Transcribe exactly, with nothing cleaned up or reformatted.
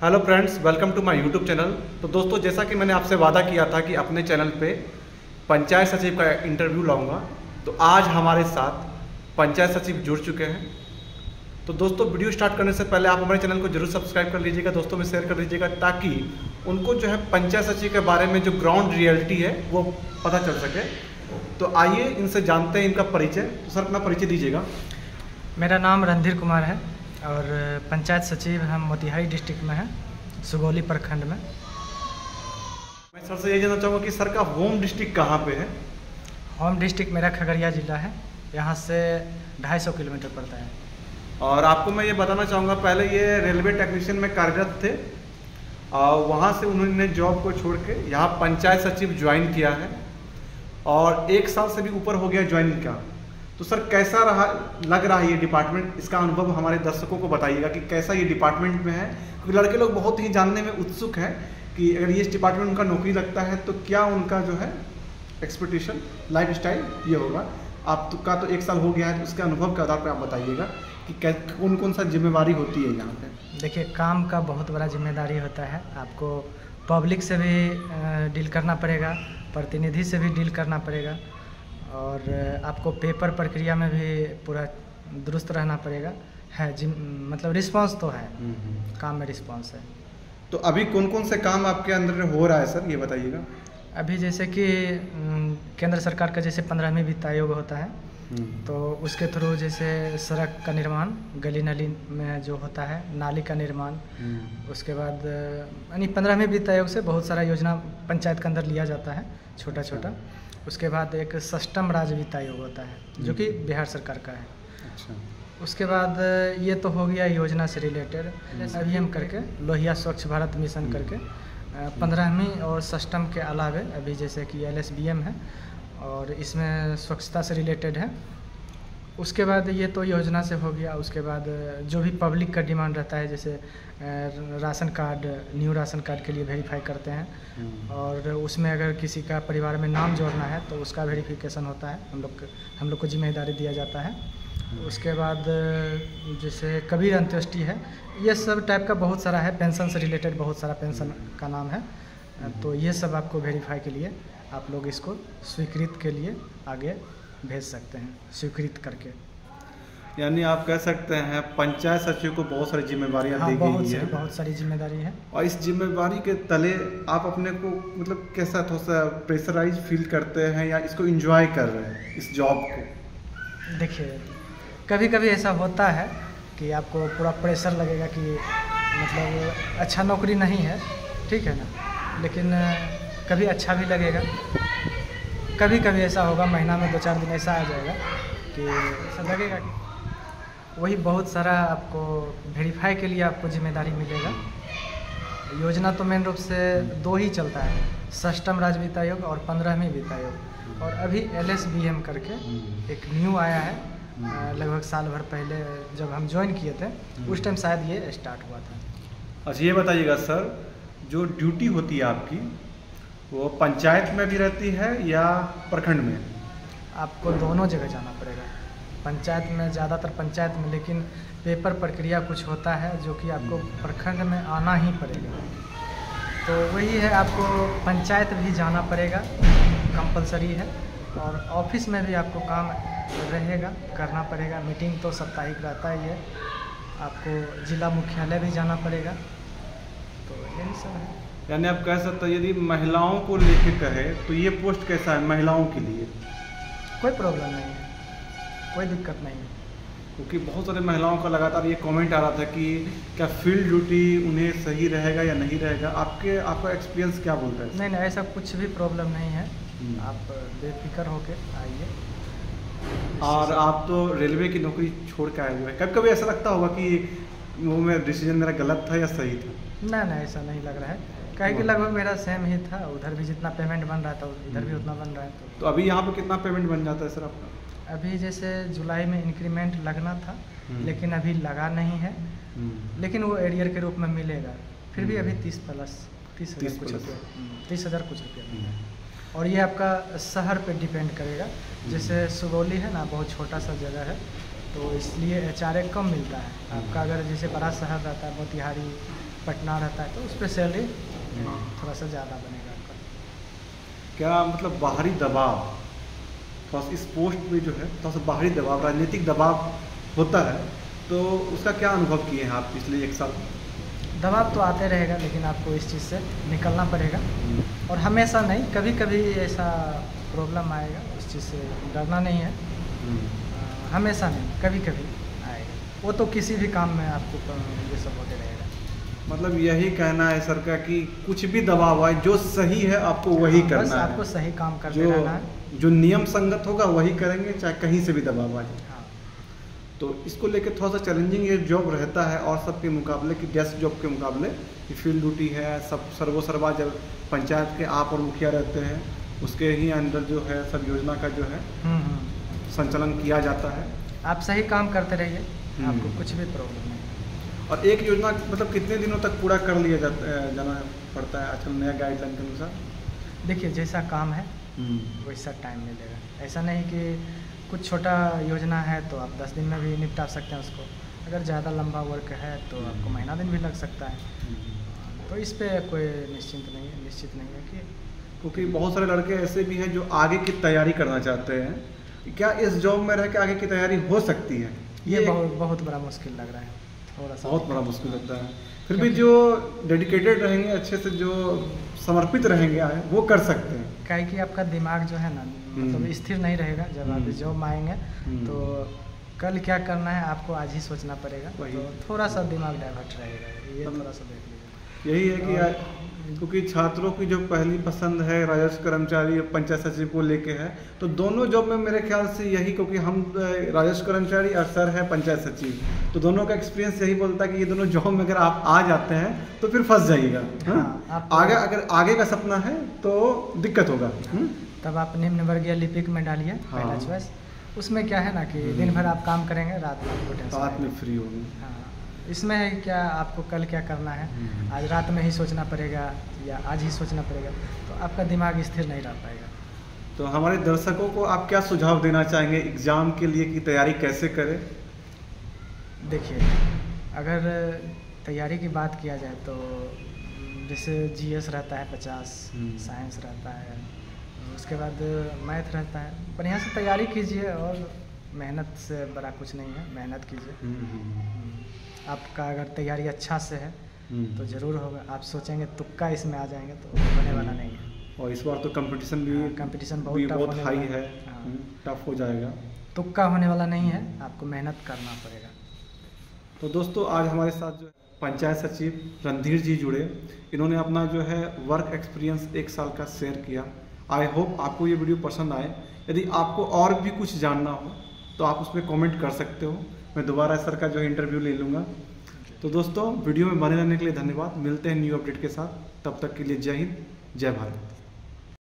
Hello friends, welcome to my YouTube channel. तो दोस्तों, जैसा कि मैंने आपसे वादा किया था कि अपने चैनल पे पंचायत सचिव का इंटरव्यू लाऊंगा, तो आज हमारे साथ पंचायत सचिव जुड़ चुके हैं। तो दोस्तों, वीडियो स्टार्ट करने से पहले आप हमारे चैनल को जरूर सब्सक्राइब कर लीजिएगा, दोस्तों में शेयर कर दीजिएगा, ताकि उनको जो है पंचायत सचिव के बारे में जो ग्राउंड रियलिटी है वो पता चल सके। तो आइए इनसे जानते हैं इनका परिचय। तो सर, अपना परिचय दीजिएगा। मेरा नाम रणधीर कुमार है और पंचायत सचिव हम मोतिहारी डिस्ट्रिक्ट में हैं, सुगौली प्रखंड में। मैं सर से ये जानना चाहूँगा कि सर का होम डिस्ट्रिक्ट कहाँ पे है? होम डिस्ट्रिक्ट मेरा खगड़िया जिला है, यहाँ से ढाई सौ किलोमीटर पड़ता है। और आपको मैं ये बताना चाहूँगा, पहले ये रेलवे टेक्नीशियन में कार्यरत थे और वहाँ से उन्होंने जॉब को छोड़ के यहाँ पंचायत सचिव ज्वाइन किया है और एक साल से भी ऊपर हो गया ज्वाइनिंग का। तो सर, कैसा रहा लग रहा है ये डिपार्टमेंट? इसका अनुभव हमारे दर्शकों को बताइएगा कि कैसा ये डिपार्टमेंट में है, क्योंकि लड़के लोग बहुत ही जानने में उत्सुक हैं कि अगर ये इस डिपार्टमेंट में उनका नौकरी लगता है तो क्या उनका जो है एक्सपेक्टेशन, लाइफ स्टाइल ये होगा। आपका तो एक साल हो गया है, तो उसके अनुभव के आधार पर आप बताइएगा कि कौन कौन सा जिम्मेवारी होती है यहाँ पे। देखिए, काम का बहुत बड़ा जिम्मेदारी होता है। आपको पब्लिक से भी डील करना पड़ेगा, प्रतिनिधि से भी डील करना पड़ेगा और आपको पेपर प्रक्रिया में भी पूरा दुरुस्त रहना पड़ेगा। है जिम मतलब रिस्पांस तो है, काम में रिस्पांस है। तो अभी कौन कौन से काम आपके अंदर हो रहा है सर, ये बताइएगा। अभी जैसे कि केंद्र सरकार का जैसे पंद्रहवीं वित्त आयोग होता है, तो उसके थ्रू जैसे सड़क का निर्माण, गली नली में जो होता है, नाली का निर्माण, उसके बाद यानी पंद्रहवीं वित्त आयोग से बहुत सारा योजना पंचायत के अंदर लिया जाता है, छोटा छोटा। उसके बाद एक सष्टम राज्य वित्त आयोग होता है जो कि बिहार सरकार का है। अच्छा। उसके बाद ये तो हो गया योजना से रिलेटेड। अभी हम करके लोहिया स्वच्छ भारत मिशन करके पंद्रहवीं और सष्टम के अलावे अभी जैसे कि एल एस बी एम है और इसमें स्वच्छता से रिलेटेड है। उसके बाद ये तो योजना से हो गया। उसके बाद जो भी पब्लिक का डिमांड रहता है, जैसे ration card, new ration card के लिए वेरीफाई करते हैं और उसमें अगर किसी का परिवार में नाम जोड़ना है तो उसका वेरिफिकेशन होता है, हम लोग हम लोग को जिम्मेदारी दिया जाता है। उसके बाद जैसे कबीर अंत्येष्टि है, ये सब टाइप का बहुत सारा है। पेंशन से रिलेटेड बहुत सारा पेंशन का नाम है, तो ये सब आपको वेरीफाई के लिए आप लोग इसको स्वीकृत के लिए आगे भेज सकते हैं, स्वीकृत करके। यानी आप कह सकते हैं पंचायत सचिव को बहुत सारी जिम्मेदारियां हाँ, दी बहुत गई सारी है। बहुत सारी जिम्मेदारी है। और इस जिम्मेदारी के तले आप अपने को मतलब कैसा थोड़ा सा प्रेशराइज फील करते हैं या इसको एंजॉय कर रहे हैं इस जॉब को? देखिए, कभी कभी ऐसा होता है कि आपको पूरा प्रेशर लगेगा कि मतलब अच्छा नौकरी नहीं है, ठीक है ना, लेकिन कभी अच्छा भी लगेगा। कभी कभी ऐसा होगा, महीना में दो चार दिन ऐसा आ जाएगा कि ऐसा लगेगा कि वही बहुत सारा आपको वेरीफाई के लिए आपको जिम्मेदारी मिलेगा। योजना तो मेन रूप से दो ही चलता है, सष्टम राज्य वित्त आयोग और पंद्रहवीं वित्त आयोग। और अभी एल एस बी एम करके एक न्यू आया है, लगभग साल भर पहले जब हम ज्वाइन किए थे उस टाइम शायद ये स्टार्ट हुआ था। अच्छा, ये बताइएगा सर, जो ड्यूटी होती है आपकी वो पंचायत में भी रहती है या प्रखंड में? आपको दोनों जगह जाना पड़ेगा। पंचायत में, ज़्यादातर पंचायत में, लेकिन पेपर प्रक्रिया कुछ होता है जो कि आपको प्रखंड में आना ही पड़ेगा। तो वही है, आपको पंचायत भी जाना पड़ेगा, कंपलसरी है। और ऑफिस में भी आपको काम रहेगा, करना पड़ेगा। मीटिंग तो साप्ताहिक रहता ही है। आपको जिला मुख्यालय भी जाना पड़ेगा। तो यही सब है। यानी आप कह सकते हैं, यदि महिलाओं को लेके कहे तो ये पोस्ट कैसा है महिलाओं के लिए? कोई प्रॉब्लम नहीं है, कोई दिक्कत नहीं है। क्योंकि बहुत सारे महिलाओं का लगातार ये कमेंट आ रहा था कि क्या फील्ड ड्यूटी उन्हें सही रहेगा या नहीं रहेगा। आपके आपका एक्सपीरियंस क्या बोलता है? नहीं नहीं, ऐसा कुछ भी प्रॉब्लम नहीं है, आप बेफिक्र होके आइए। और आप तो रेलवे की नौकरी छोड़ के आए हुए हैं, कभी कभी ऐसा लगता होगा कि वो मेरा डिसीजन मेरा गलत था या सही था? नहीं नहीं, ऐसा नहीं लग रहा है, काहे कि लगभग मेरा सेम ही था। उधर भी जितना पेमेंट बन रहा था इधर भी उतना बन रहा है। तो, तो अभी यहाँ पे कितना पेमेंट बन जाता है सर आपका? अभी जैसे जुलाई में इंक्रीमेंट लगना था, लेकिन अभी लगा नहीं है, लेकिन वो एरियर के रूप में मिलेगा। फिर भी अभी तीस प्लस तीस हज़ार कुछ रुपये तीस हज़ार कुछ रुपये। और ये आपका शहर पे डिपेंड करेगा। जैसे सुगौली है ना, बहुत छोटा सा जगह है, तो इसलिए एच आर ए कम मिलता है। आपका अगर जैसे बड़ा शहर रहता है, मोतिहारी पटना रहता है तो उस पर सैलरी थोड़ा सा ज़्यादा बनेगा आपका। क्या मतलब बाहरी दबाव, थोड़ा सा इस पोस्ट में जो है थोड़ा सा बाहरी दबाव, राजनीतिक दबाव होता है, तो उसका क्या अनुभव किए हैं आप पिछले एक साल? दबाव तो आते रहेगा, लेकिन आपको इस चीज़ से निकलना पड़ेगा, और हमेशा नहीं, कभी कभी ऐसा प्रॉब्लम आएगा, उस चीज़ से डरना नहीं है। आ, हमेशा नहीं, कभी कभी आएगा, वो तो किसी भी काम में आपको ये सब होते रहेगा। मतलब यही कहना है सर का कि कुछ भी दबाव आए, जो सही है आपको वही हाँ, करना बस है, आपको सही काम करते जो रहना है, जो नियम संगत होगा वही करेंगे, चाहे कहीं से भी दबाव आ जाए। हाँ। तो इसको लेकर थोड़ा सा चैलेंजिंग ये जॉब रहता है, और सबके मुकाबले कि डेस्क जॉब के मुकाबले कि फील्ड ड्यूटी है, सब सर्वो सर्वा, जब पंचायत के आप और मुखिया रहते हैं उसके ही अंदर जो है सब योजना का जो है संचालन किया जाता है। आप सही काम करते रहिए, आपको कुछ भी प्रॉब्लम नहीं। और एक योजना मतलब कितने दिनों तक पूरा कर लिया जाता है, जाना पड़ता है आजकल नया गाइडलाइन के अनुसार? देखिए, जैसा काम है वैसा टाइम मिलेगा, ऐसा नहीं कि कुछ छोटा योजना है तो आप दस दिन में भी निपटा सकते हैं उसको, अगर ज़्यादा लंबा वर्क है तो आपको महीना दिन भी लग सकता है। तो इस पे कोई निश्चिंत नहीं है, निश्चित नहीं है कि, क्योंकि बहुत सारे लड़के ऐसे भी हैं जो आगे की तैयारी करना चाहते हैं, क्या इस जॉब में रह के आगे की तैयारी हो सकती है? ये, ये बहुत बहुत बड़ा मुश्किल लग रहा है, थोड़ा सा बहुत बड़ा मुश्किल लगता है। फिर भी जो डेडिकेटेड रहेंगे, अच्छे से जो समर्पित रहेंगे वो कर सकते हैं। क्या है कि आपका दिमाग जो है ना, मतलब स्थिर नहीं रहेगा। जब आप इस जॉब में आएंगे तो कल क्या करना है आपको आज ही सोचना पड़ेगा, तो थोड़ा सा दिमाग डाइवर्ट रहेगा, ये थोड़ा सा देख लीजिए। यही है कि क्योंकि छात्रों की जो पहली पसंद है राजस्व कर्मचारी पंचायत सचिव को लेके है, तो दोनों जॉब में मेरे ख्याल से यही, क्योंकि हम राजस्व कर्मचारी और सर है पंचायत सचिव, तो दोनों का एक्सपीरियंस यही बोलता है कि ये दोनों जॉब में अगर आप आ जाते हैं तो फिर फंस जाइएगा। हाँ, आगे अगर आगे का सपना है तो दिक्कत होगा। हाँ, तब आप निम्न वर्गीय लिपिक में डालिए पहला चॉइस। उसमें क्या है ना कि दिन भर आप काम करेंगे, रात में आपको टेंशन, रात में फ्री होंगे। हाँ, इसमें क्या आपको कल क्या करना है आज रात में ही सोचना पड़ेगा या आज ही सोचना पड़ेगा, तो आपका दिमाग स्थिर नहीं रह पाएगा। तो हमारे दर्शकों को आप क्या सुझाव देना चाहेंगे एग्ज़ाम के लिए कि तैयारी कैसे करें? देखिए, अगर तैयारी की बात किया जाए तो जैसे जीएस रहता है पचास, साइंस रहता है, उसके बाद मैथ रहता है, बढ़िया से तैयारी कीजिए, और मेहनत से बड़ा कुछ नहीं है, मेहनत कीजिए। आपका अगर तैयारी अच्छा से है तो ज़रूर होगा। आप सोचेंगे तुक्का इसमें आ जाएंगे तो होने वाला नहीं है। और इस बार तो कंपटीशन भी कंपटीशन बहुत भी टफ बहुत हाई है, टफ हो जाएगा, तुक्का होने वाला नहीं है, आपको मेहनत करना पड़ेगा। तो दोस्तों, आज हमारे साथ जो पंचायत सचिव रणधीर जी जुड़े, इन्होंने अपना जो है वर्क एक्सपीरियंस एक साल का शेयर किया। आई होप आपको ये वीडियो पसंद आए। यदि आपको और भी कुछ जानना हो तो आप उसमें कमेंट कर सकते हो, मैं दोबारा सर का जो है इंटरव्यू ले लूँगा। तो दोस्तों, वीडियो में बने रहने के लिए धन्यवाद। मिलते हैं न्यू अपडेट के साथ, तब तक के लिए जय हिंद, जय भारत।